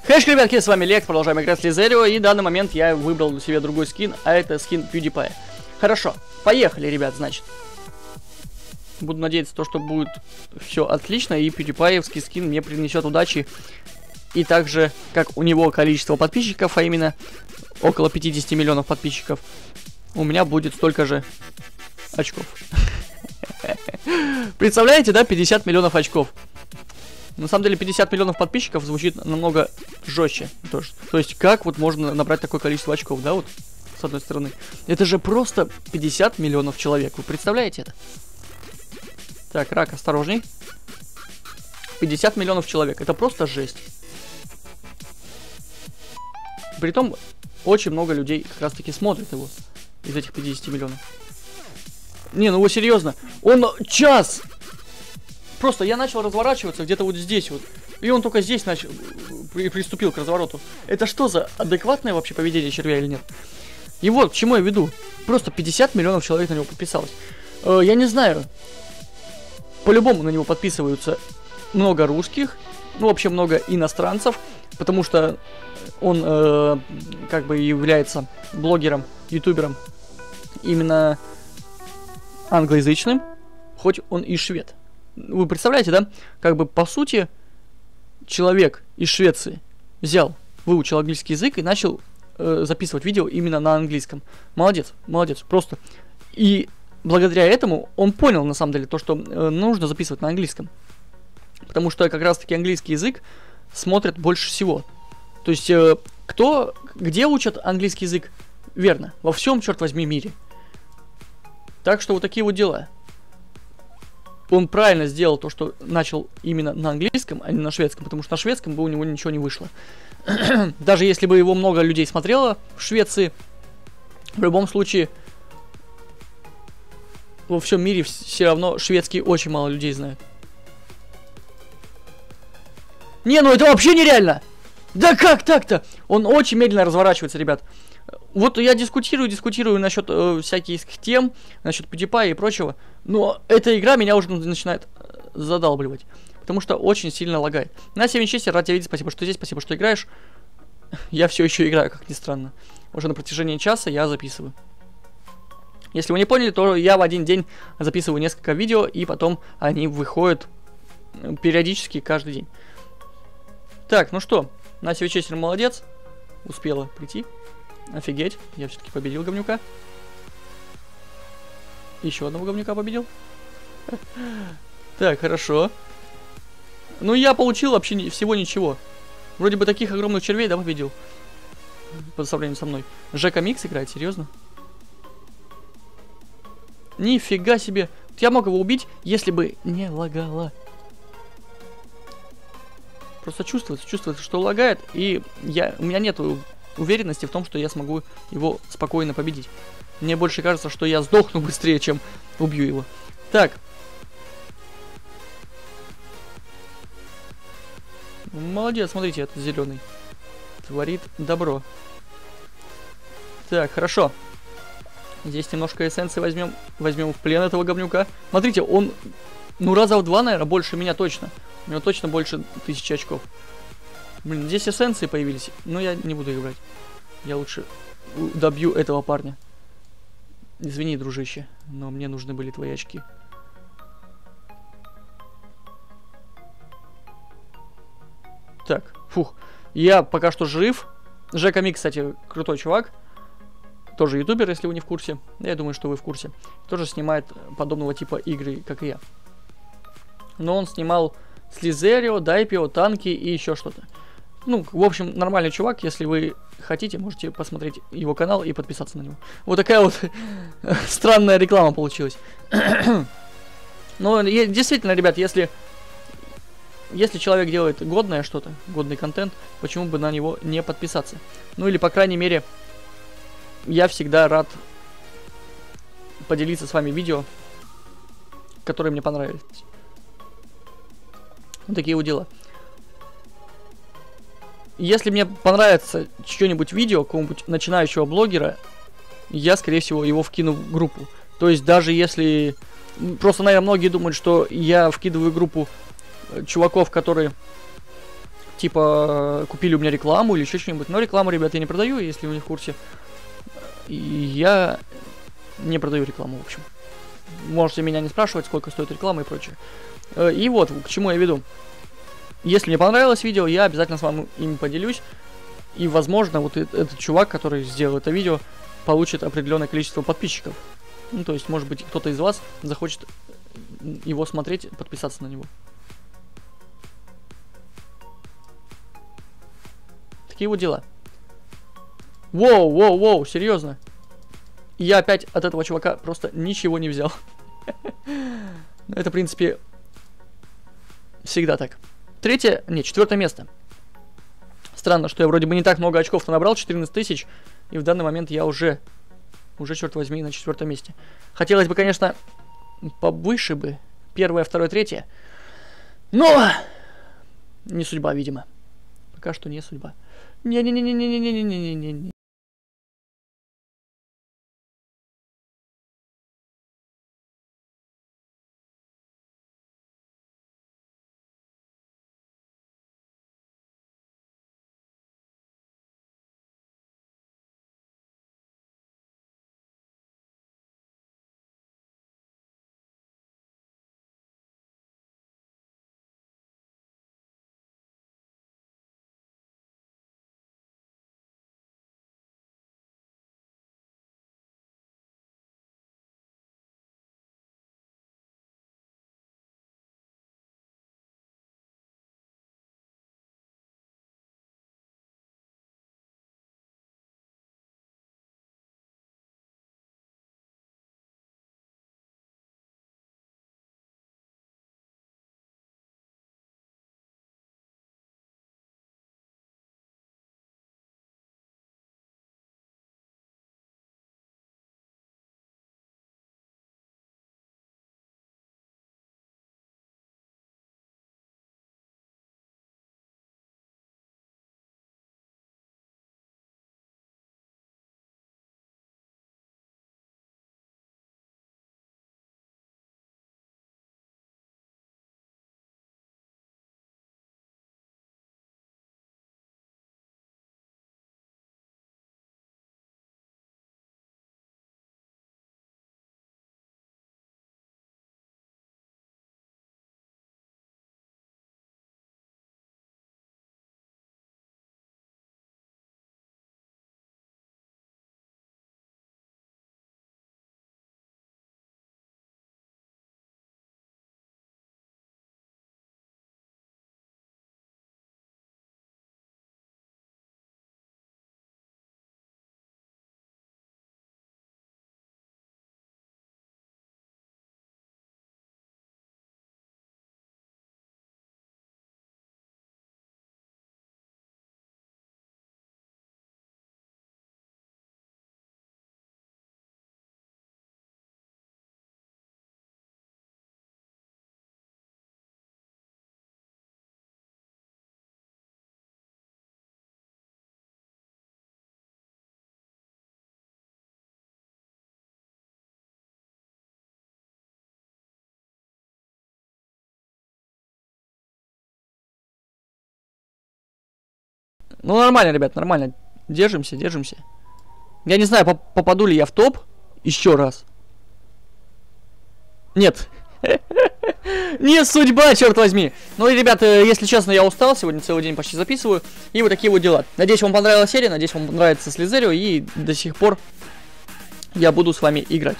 Хэш, ребятки, с вами Лекс, продолжаем играть в Слизерио, и в данный момент я выбрал себе другой скин, а это скин PewDiePie. Хорошо, поехали, ребят, значит. Буду надеяться, что будет все отлично, и PewDiePie-евский скин мне принесет удачи. И также, как у него количество подписчиков, а именно около 50 миллионов подписчиков, у меня будет столько же очков. Представляете, да, 50 миллионов очков. На самом деле 50 миллионов подписчиков звучит намного жестче тоже. То есть как вот можно набрать такое количество очков, да, вот, с одной стороны. Это же просто 50 миллионов человек, вы представляете это? Так, рак, осторожней. 50 миллионов человек, это просто жесть. Притом, очень много людей как раз таки смотрят его из этих 50 миллионов. Не, ну вы серьезно, он час! Просто я начал разворачиваться где-то вот здесь вот. И он только здесь начал, приступил к развороту. Это что за адекватное вообще поведение червя или нет? И вот к чему я веду. Просто 50 миллионов человек на него подписалось. Я не знаю. По-любому на него подписываются много русских. Ну, вообще много иностранцев. Потому что он как бы является блогером, ютубером именно англоязычным. Хоть он и швед. Вы представляете, да? Как бы по сути человек из Швеции взял, выучил английский язык и начал записывать видео именно на английском. Молодец, молодец, просто. И благодаря этому он понял на самом деле то, что нужно записывать на английском. Потому что как раз таки английский язык смотрят больше всего. То есть где учат английский язык? Верно, во всем, черт возьми, мире. Так что вот такие вот дела. Он правильно сделал то, что начал именно на английском, а не на шведском, потому что на шведском бы у него ничего не вышло. Даже если бы его много людей смотрело в Швеции, в любом случае, во всем мире все равно шведский очень мало людей знают. Не, ну это вообще нереально! Да как так-то? Он очень медленно разворачивается, ребят. Вот я дискутирую насчет всяких тем, насчет PewDiePie и прочего, но эта игра меня уже начинает задалбливать, потому что очень сильно лагает. Настя Винчестер, рад тебя видеть, спасибо, что здесь, спасибо, что играешь. Я все еще играю, как ни странно. Уже на протяжении часа я записываю. Если вы не поняли, то я в один день записываю несколько видео, и потом они выходят периодически каждый день. Так, ну что, Настя Винчестер молодец, успела прийти. Офигеть, я все-таки победил говнюка. Еще одного говнюка победил. Так, хорошо. Ну, я получил вообще всего ничего. Вроде бы таких огромных червей, да, победил. По сравнению со мной. Жека Микс играет, серьезно? Нифига себе. Я мог его убить, если бы не лагало. Просто чувствуется, что лагает, и у меня нету уверенности в том, что я смогу его спокойно победить. Мне больше кажется, что я сдохну быстрее, чем убью его. Так. Молодец, смотрите, этот зеленый. Творит добро. Так, хорошо. Здесь немножко эссенции возьмем в плен этого говнюка. Смотрите, он, ну, раза в 2, наверное, больше меня точно. У него точно больше 1000 очков. Блин, здесь эссенции появились, но я не буду их брать. Я лучше добью этого парня. Извини, дружище, но мне нужны были твои очки. Так, фух. Я пока что жив. Жека Микс, кстати, крутой чувак. Тоже ютубер, если вы не в курсе. Я думаю, что вы в курсе. Тоже снимает подобного типа игры, как и я. Но он снимал Слизерио, Дайпио, танки и еще что-то. Ну, в общем, нормальный чувак. Если вы хотите, можете посмотреть его канал и подписаться на него. Вот такая вот странная реклама получилась. Но действительно, ребят, если человек делает годное что-то, годный контент, почему бы на него не подписаться? Ну или, по крайней мере, я всегда рад поделиться с вами видео, которые мне понравились. Вот такие вот дела. Если мне понравится чье-нибудь видео какого-нибудь начинающего блогера, я, скорее всего, его вкину в группу. То есть даже если... Просто, наверное, многие думают, что я вкидываю в группу чуваков, которые типа, купили у меня рекламу или еще что-нибудь. Но рекламу, ребят, я не продаю, если вы не в курсе. И я не продаю рекламу, в общем. Можете меня не спрашивать, сколько стоит реклама и прочее. И вот, к чему я веду. Если мне понравилось видео, я обязательно с вами им поделюсь. И, возможно, вот этот чувак, который сделал это видео, получит определенное количество подписчиков. Ну, то есть, может быть, кто-то из вас захочет его смотреть, подписаться на него. Такие вот дела. Воу, воу, воу, серьезно. Я опять от этого чувака просто ничего не взял. Это, в принципе, всегда так. Четвертое место. Странно, что я вроде бы не так много очков-то набрал, 14 тысяч. И в данный момент я уже, черт возьми, на 4-м месте. Хотелось бы, конечно, повыше бы. 1-е, 2-е, 3-е. Но не судьба, видимо. Пока что не судьба. Не-не-не-не-не-не-не-не-не-не. Ну, нормально, ребят, нормально. Держимся, держимся. Я не знаю, попаду ли я в топ еще раз. Нет. Не судьба, черт возьми. Ну и, ребята, если честно, я устал. Сегодня целый день почти записываю. И вот такие вот дела. Надеюсь, вам понравилась серия. Надеюсь, вам нравится Слизерио. И до сих пор я буду с вами играть.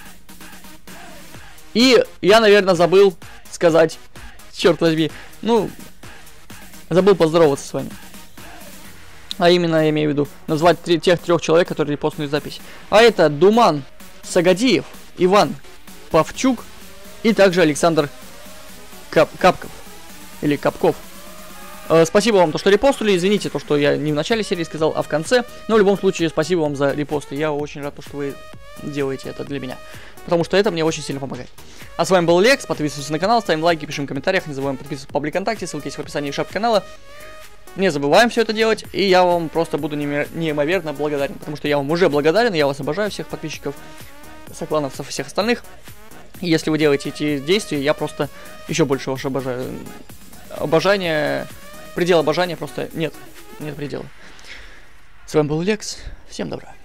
И я, наверное, забыл сказать, черт возьми, ну, забыл поздороваться с вами. А именно, я имею в виду, назвать тех 3 человек, которые репостнули запись. А это Думан Сагадиев, Иван Павчук и также Александр Капков. Или Капков. Спасибо вам, то, что репостнули. Извините, то, что я не в начале серии сказал, а в конце. Но в любом случае, спасибо вам за репосты. Я очень рад, что вы делаете это для меня. Потому что это мне очень сильно помогает. А с вами был Лекс. Подписывайтесь на канал, ставим лайки, пишем в комментариях. Не забываем подписываться в паблик ВКонтакте. Ссылки есть в описании и шапке канала. Не забываем все это делать. И я вам просто буду неимоверно благодарен. Потому что я вам уже благодарен. Я вас обожаю, всех подписчиков, соклановцев и всех остальных. И если вы делаете эти действия, я просто еще больше вас обожаю. Обожание предел обожания просто нет. Нет предела. С вами был Лекс. Всем добра.